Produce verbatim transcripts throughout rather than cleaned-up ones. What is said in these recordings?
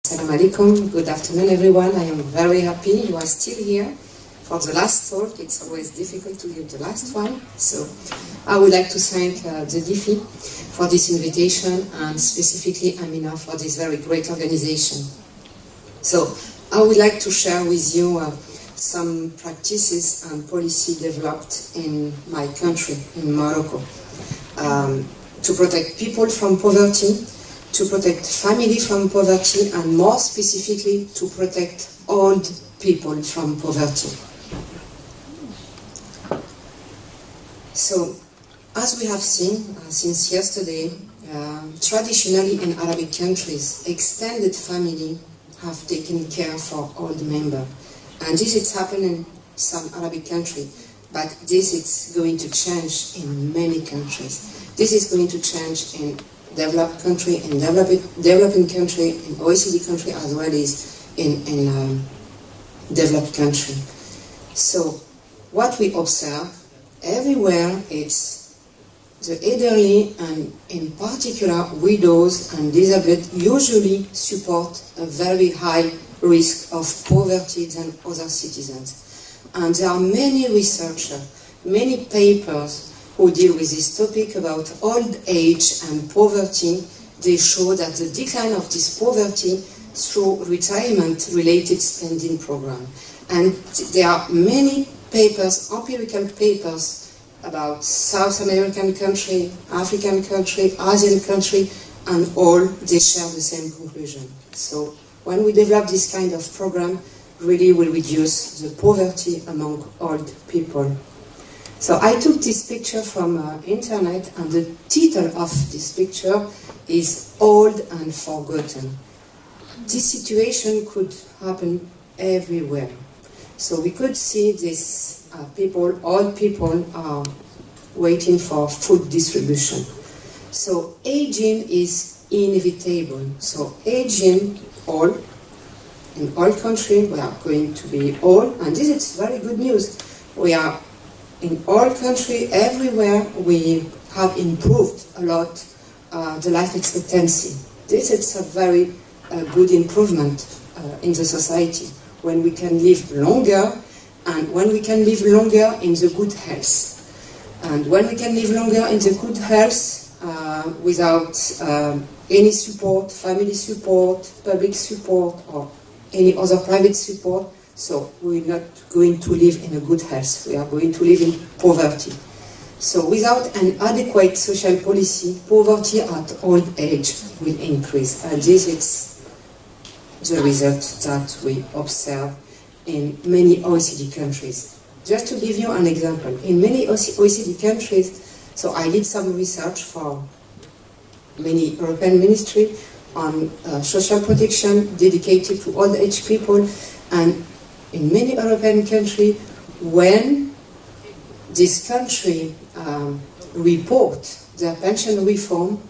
Assalamu alaikum, good afternoon everyone. I am very happy you are still here for the last talk. It's always difficult to give the last one. So I would like to thank uh, the Difi for this invitation and specifically Amina for this very great organization. So I would like to share with you uh, some practices and policy developed in my country, in Morocco, um, to protect people from poverty, to protect family from poverty, and more specifically to protect old people from poverty. So, as we have seen uh, since yesterday, uh, traditionally in Arabic countries, extended family have taken care for old members. And this is happening in some Arabic countries, but this is going to change in many countries. This is going to change in developed country, in developing, developing country, in O E C D country, as well as in, in um, developed country. So what we observe everywhere is the elderly and in particular widows and disabled usually support a very high risk of poverty than other citizens. And there are many researchers, many papers who deal with this topic about old age and poverty. They show that the decline of this poverty through retirement-related spending program. And there are many papers, empirical papers, about South American country, African country, Asian country, and all they share the same conclusion. So when we develop this kind of program, really will reduce the poverty among old people. So I took this picture from uh, internet, and the title of this picture is Old and Forgotten. This situation could happen everywhere. So we could see these uh, people, old people are waiting for food distribution. So aging is inevitable. So aging, old, in all countries we are going to be old, and this is very good news. We are in all countries, everywhere, we have improved a lot uh, the life expectancy. This is a very uh, good improvement uh, in the society, when we can live longer, and when we can live longer in the good health. And when we can live longer in the good health uh, without uh, any support, family support, public support, or any other private support, so we're not going to live in a good health, we are going to live in poverty. So without an adequate social policy, poverty at old age will increase. And this is the result that we observe in many O E C D countries. Just to give you an example, in many O E C D countries, so I did some research for many European ministries on uh, social protection dedicated to old age people, and in many European countries, when this country um, report their pension reform,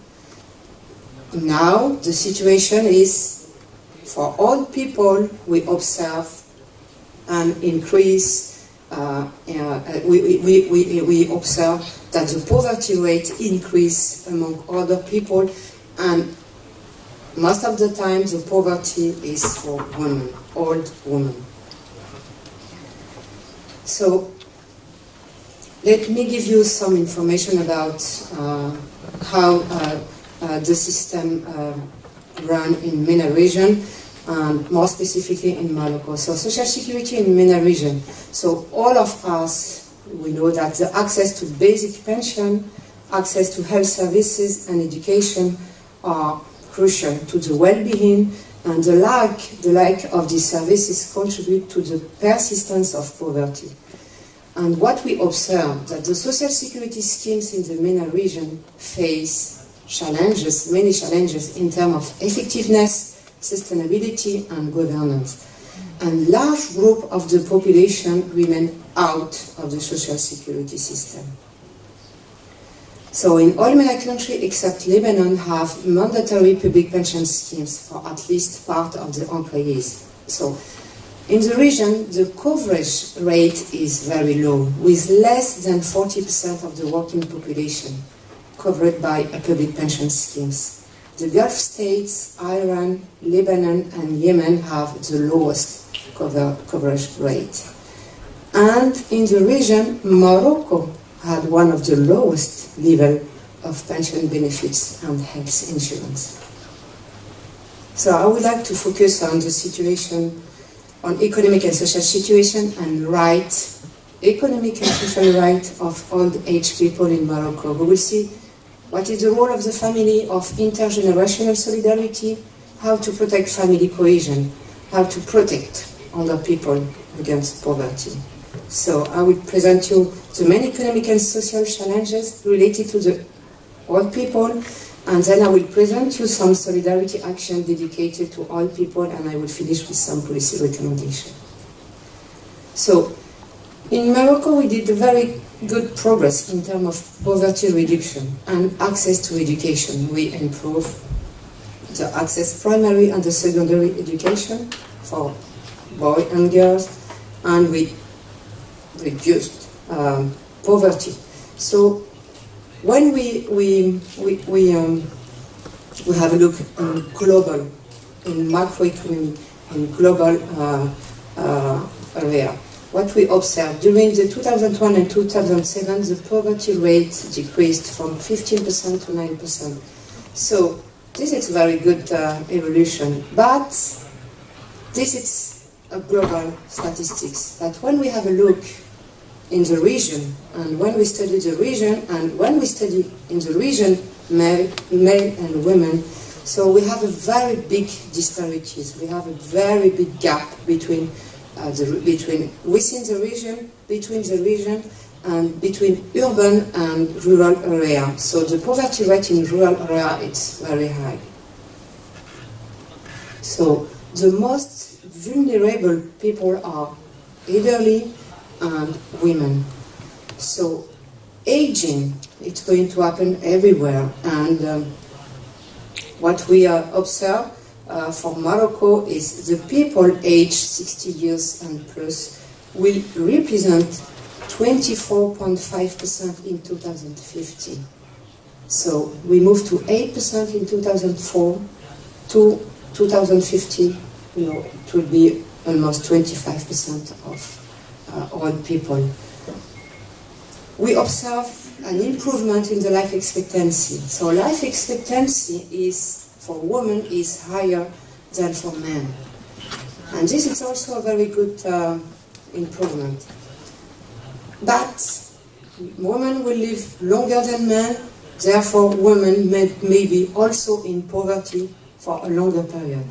now the situation is for old people we observe an increase, uh, uh, we, we, we, we observe that the poverty rate increase among older people, and most of the time the poverty is for women, old women. So, let me give you some information about uh, how uh, uh, the system uh, run in MENA region, and more specifically in Morocco. So, social security in MENA region. So, all of us, we know that the access to basic pension, access to health services and education are crucial to the well-being, and the lack, the lack of these services contribute to the persistence of poverty. And what we observe, that the social security schemes in the MENA region face challenges, many challenges in terms of effectiveness, sustainability and governance. And large group of the population remain out of the social security system. So in all MENA countries except Lebanon have mandatory public pension schemes for at least part of the employees. So in the region, the coverage rate is very low, with less than forty percent of the working population covered by a public pension schemes. the Gulf states, Iran, Lebanon, and Yemen have the lowest cover, coverage rate. And in the region, Morocco had one of the lowest level of pension benefits and health insurance. So I would like to focus on the situation, on economic and social situation and right, economic and social right of old age people in Morocco. We will see what is the role of the family, of intergenerational solidarity, how to protect family cohesion, how to protect older people against poverty. So I will present you the main economic and social challenges related to the old people, and then I will present you some solidarity action dedicated to old people, and I will finish with some policy recommendation. So, in Morocco we did a very good progress in terms of poverty reduction and access to education. We improved the access primary and the secondary education for boys and girls, and we reduced um, poverty. So when we we we we, um, we have a look in global, in macroeconomy, in global uh, uh, area, what we observed during the two thousand one and two thousand seven, the poverty rate decreased from fifteen percent to nine percent. So this is a very good uh, evolution, but this is a global statistics. But when we have a look in the region, and when we study the region, and when we study in the region male, male and women, so we have a very big disparities. We have a very big gap between uh, the between within the region, between the region, and between urban and rural area. So the poverty rate in rural area is very high. So the most vulnerable people are elderly and women. So aging, it's going to happen everywhere, and um, what we uh, observe uh, for Morocco is the people aged sixty years and plus will represent twenty-four point five percent in two thousand fifty. So we moved to eight percent in two thousand four to two thousand fifty, you know, it will be almost twenty-five percent of uh, old people. We observe an improvement in the life expectancy. So life expectancy is, for women, is higher than for men. And this is also a very good uh, improvement. But women will live longer than men, therefore women may, may be also in poverty for a longer period.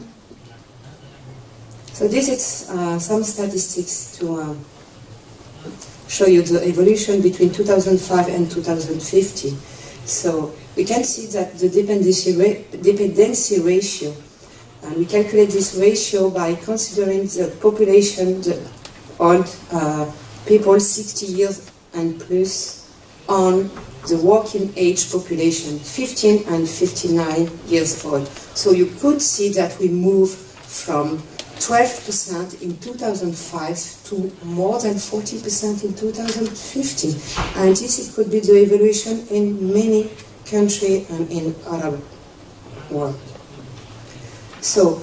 So this is uh, some statistics to uh, show you the evolution between two thousand five and two thousand fifty. So we can see that the dependency, ra dependency ratio, and we calculate this ratio by considering the population, the old uh, people sixty years and plus, on the working age population, fifteen and fifty-nine years old. So you could see that we move from twelve percent in two thousand five to more than forty percent in two thousand fifteen. And this it could be the evolution in many countries and in Arab world. So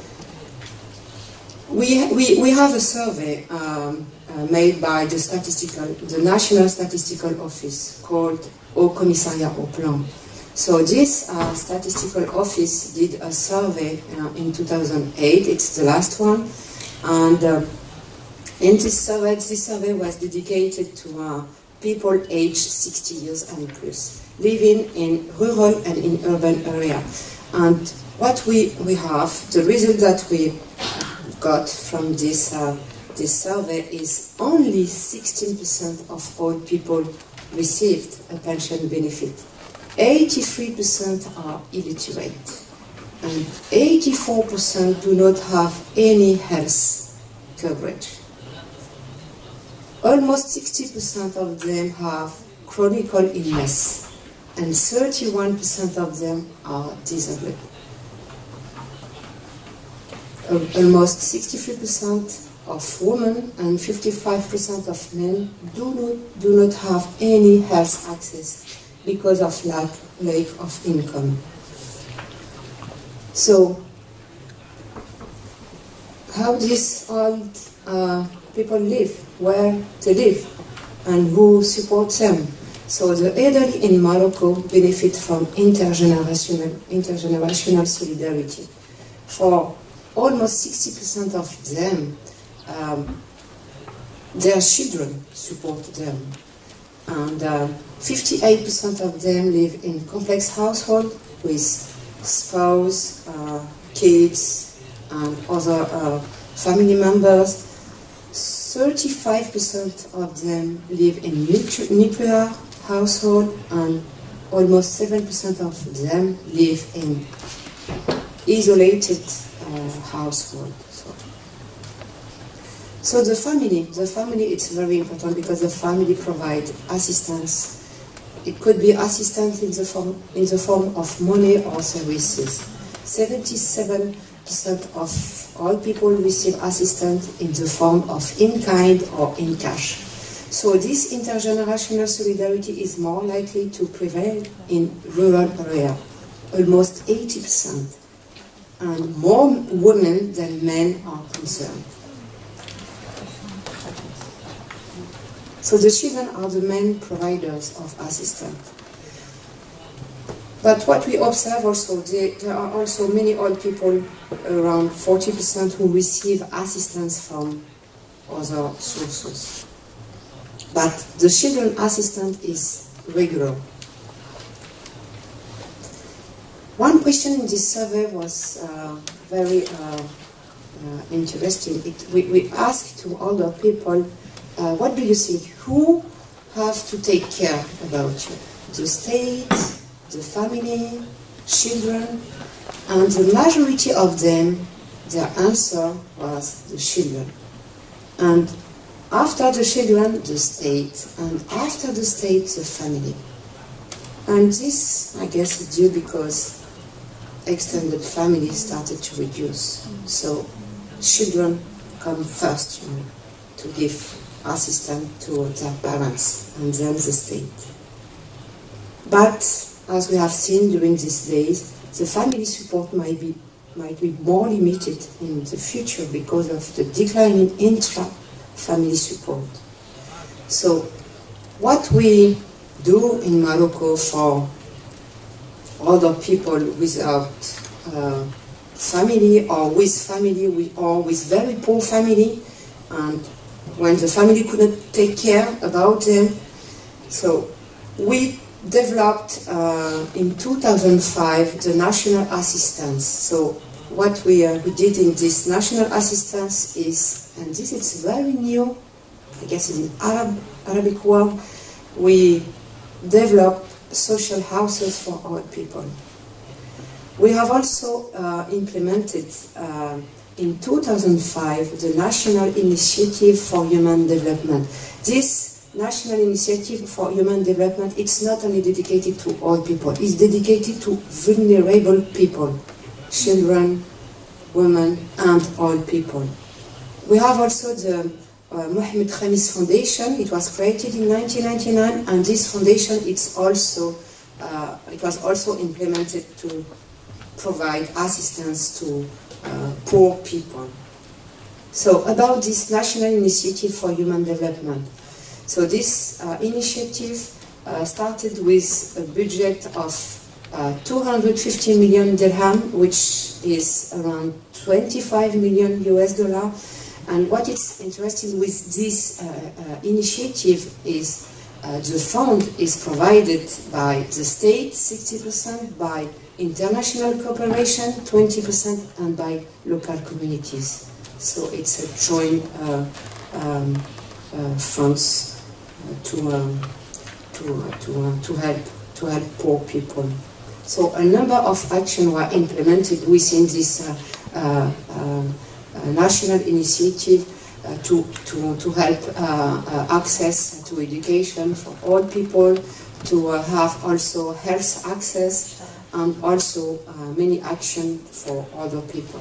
we, we, we have a survey um, uh, made by the statistical, the National Statistical Office called Haut Commissariat au Plan. So this uh, statistical office did a survey uh, in two thousand eight, it's the last one, and uh, in this survey, this survey was dedicated to uh, people aged sixty years and plus, living in rural and in urban area. And what we, we have, the result that we got from this, uh, this survey is only sixteen percent of all people received a pension benefit. eighty-three percent are illiterate, and eighty-four percent do not have any health coverage. Almost sixty percent of them have chronic illness, and thirty-one percent of them are disabled. Almost sixty-three percent of women and fifty-five percent of men do not, do not have any health access because of lack, lack of income. So, how these old uh, people live, where they live, and who supports them. So the elderly in Morocco benefit from intergenerational, intergenerational solidarity. For almost sixty percent of them, um, their children support them. And uh, fifty-eight percent of them live in complex households with spouse, uh, kids, and other uh, family members. thirty-five percent of them live in nuclear household, and almost seven percent of them live in isolated uh, household. So. so the family, the family, it's very important because the family provides assistance. It could be assistance in the form in the form of money or services. seventy-seven percent of all people receive assistance in the form of in-kind or in cash. So this intergenerational solidarity is more likely to prevail in rural areas, almost eighty percent, and more women than men are concerned. So the children are the main providers of assistance. But what we observe also, there are also many old people, around forty percent, who receive assistance from other sources. But the children assistance is regular. One question in this survey was uh, very uh, uh, interesting. It, we, we asked to older people, uh, what do you think? Who have to take care about you? The state, the family, children? And the majority of them, their answer was the children. And after the children, the state, and after the state, the family. And this, I guess, is due because extended family started to reduce. So children come first, you know, to give assistance to their parents, and then the state. But as we have seen during these days, the family support might be might be more limited in the future because of the declining intra-family support. So what we do in Morocco for other people without uh, family, or with family, or with very poor family, and when the family couldn't take care about them, so we developed uh, in two thousand five the national assistance. So what we, uh, we did in this national assistance is, and this is very new, I guess in the Arab, Arabic world, we developed social houses for old people. We have also uh, implemented uh, in two thousand five the National Initiative for Human Development. This National Initiative for Human Development, it's not only dedicated to old people, it's dedicated to vulnerable people, children, women, and old people. We have also the uh, Mohammed Khamis Foundation. It was created in nineteen ninety-nine, and this foundation it's also, uh, it was also implemented to provide assistance to uh, poor people. So about this National Initiative for Human Development. So this uh, initiative uh, started with a budget of uh, two hundred fifty million dirham, which is around twenty-five million U S dollar. And what is interesting with this uh, uh, initiative is uh, the fund is provided by the state, sixty percent, by international cooperation, twenty percent, and by local communities. So it's a joint uh, um, uh, funds to um, to uh, to uh, to help to help poor people. So a number of actions were implemented within this uh, uh, uh, national initiative uh, to to to help uh, uh, access to education for all people, to uh, have also health access, and also uh, many actions for other people.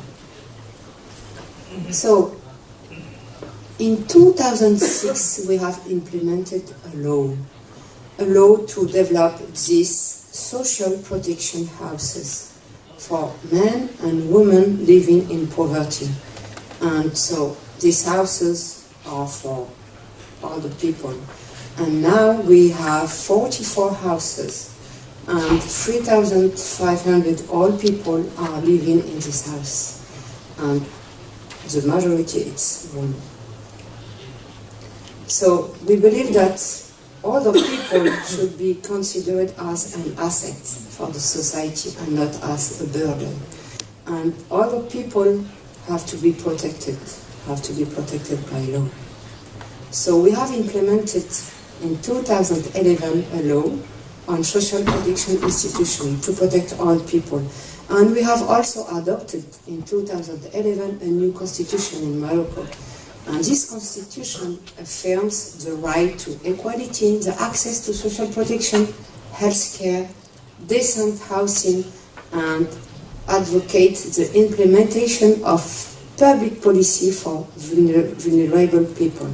So. In two thousand six, we have implemented a law, a law to develop these social protection houses for men and women living in poverty. And so these houses are for all the people. And now we have forty-four houses, and three thousand five hundred old people are living in this house. And the majority is women. So we believe that all the people should be considered as an asset for the society and not as a burden. And all the people have to be protected, have to be protected by law. So we have implemented in two thousand eleven a law on social protection institution to protect all people. And we have also adopted in two thousand eleven a new constitution in Morocco. And this constitution affirms the right to equality, the access to social protection, health care, decent housing, and advocate the implementation of public policy for vulner vulnerable people.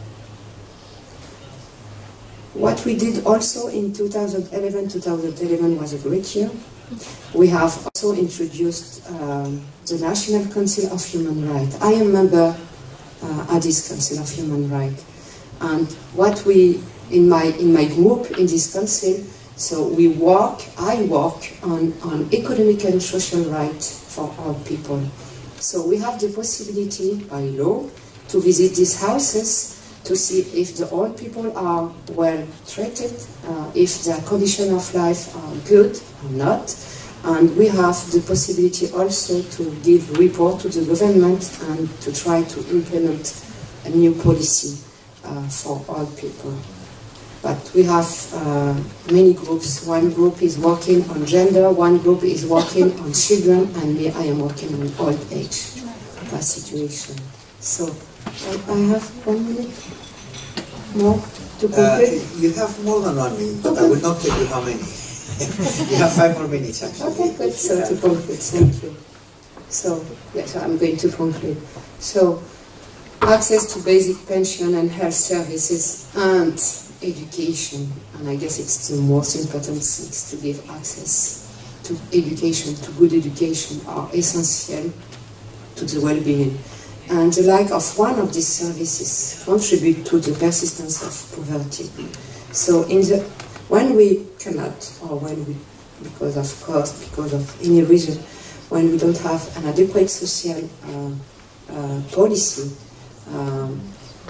What we did also in two thousand eleven, two thousand eleven was a great year. We have also introduced um, the National Council of Human Rights. I am a member uh, at this Council of Human Rights. And what we, in my, in my group in this council, so we work, I work on, on economic and social rights for all people. So we have the possibility by law to visit these houses to see if the old people are well treated, uh, if their condition of life are good or not. And we have the possibility also to give report to the government and to try to implement a new policy uh, for all people. But we have uh, many groups. One group is working on gender, one group is working on children, and me, I am working on old age uh, situation. So I, I have one minute more to conclude. Uh, you have more than one minute, but okay. I will not tell you how many. You have five more minutes actually. Okay, good. So to conclude, thank you. So, yeah, so I'm going to conclude. So, access to basic pension and health services and education, and I guess it's the most important things to give access to education, to good education, are essential to the well-being. And the lack of one of these services contribute to the persistence of poverty. So in the, when we cannot, or when we, because of cost, because of any reason, when we don't have an adequate social uh, uh, policy, um,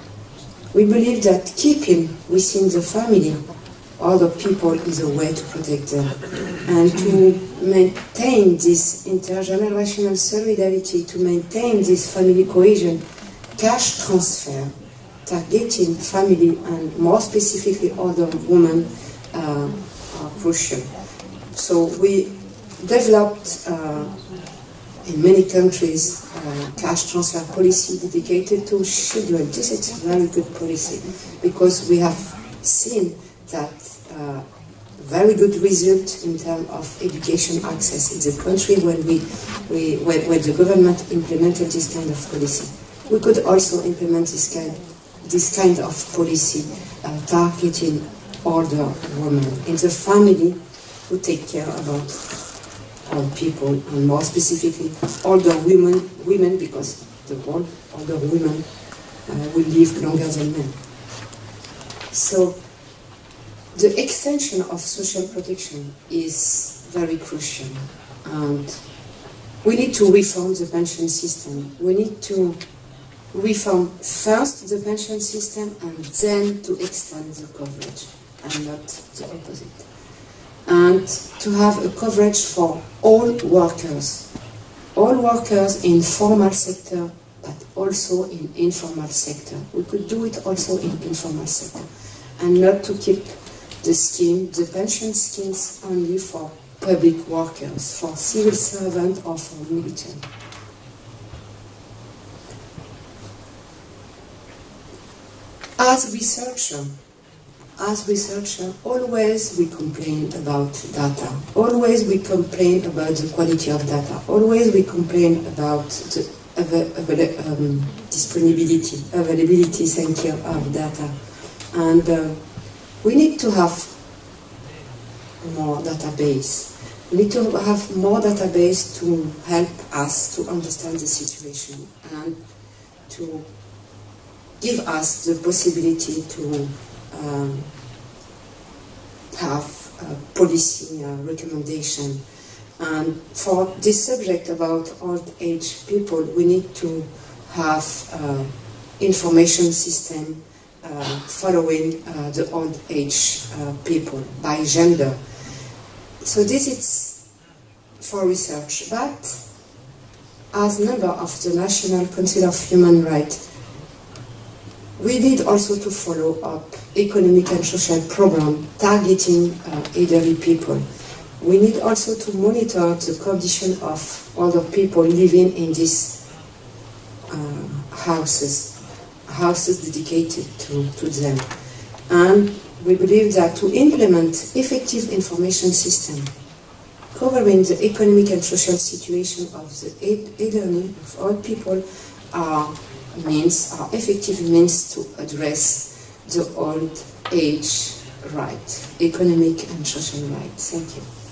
we believe that keeping within the family other people is a way to protect them. And to maintain this intergenerational solidarity, to maintain this family cohesion, cash transfer, targeting family and more specifically other women uh, are crucial. So we developed uh, in many countries uh, cash transfer policy dedicated to children. This is a very good policy because we have seen that uh, very good result in terms of education access in the country when we, we when, when the government implemented this kind of policy. We could also implement this kind this kind of policy uh, targeting older women in the family who take care about old people, and more specifically older women women because the old, older women uh, will live longer than men. So the extension of social protection is very crucial, and we need to reform the pension system. We need to reform first the pension system and then to extend the coverage, and not the opposite. And to have a coverage for all workers, all workers in formal sector, but also in informal sector. We could do it also in informal sector, and not to keep the scheme, the pension schemes only for public workers, for civil servants or for military. As researcher, as researcher, always we complain about data. Always we complain about the quality of data. Always we complain about the avail um, disponibility, availability, thank you, of data. And uh, we need to have more database. We need to have more database to help us to understand the situation and to give us the possibility to um, have a policy uh, recommendation. And for this subject about old age people, we need to have uh, information system uh, following uh, the old age uh, people by gender. So this is for research, but as member of the National Council of Human Rights, we need also to follow up economic and social program targeting uh, elderly people. We need also to monitor the condition of older people living in these uh, houses, houses dedicated to, to them. And we believe that to implement effective information system covering the economic and social situation of the elderly, of all people, are means, are effective means to address the old age right, economic and social rights. Thank you.